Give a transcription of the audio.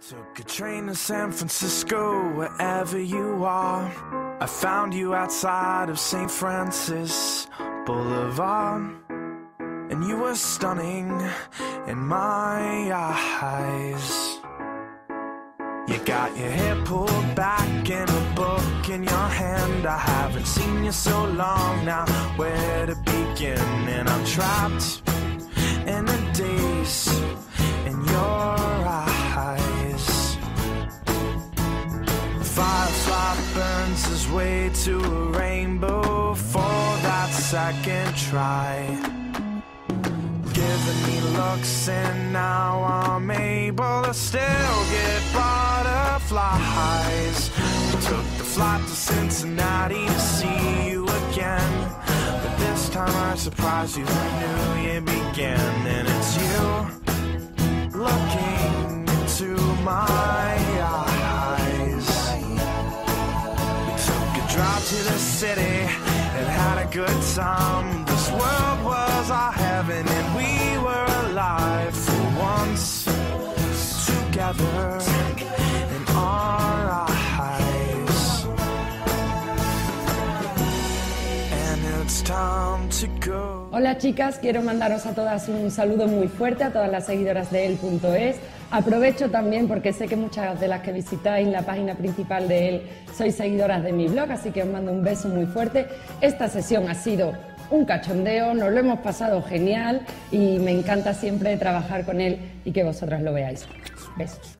Took a train to San Francisco, wherever you are. I found you outside of St. Francis Boulevard, and you were stunning in my eyes. You got your hair pulled back and a book in your hand. I haven't seen you so long now, where to begin? And I'm trapped in a daze in your eyes. The firefly burns his way to a rainbow for that second try, giving me looks, and now I'm able to still get butterflies. We took the flight to Cincinnati to see you again, but this time I surprised you from New Year began. And it's you looking into my eyes. We took a drive to the city and had a good time. This world was our heaven and we were alive for once, together in our eyes. And it's time to go. Hola chicas, quiero mandaros a todas un saludo muy fuerte, a todas las seguidoras de él.es. Aprovecho también porque sé que muchas de las que visitáis la página principal de él sois seguidoras de mi blog, así que os mando un beso muy fuerte. Esta sesión ha sido un cachondeo, nos lo hemos pasado genial y me encanta siempre trabajar con él y que vosotras lo veáis. Besos.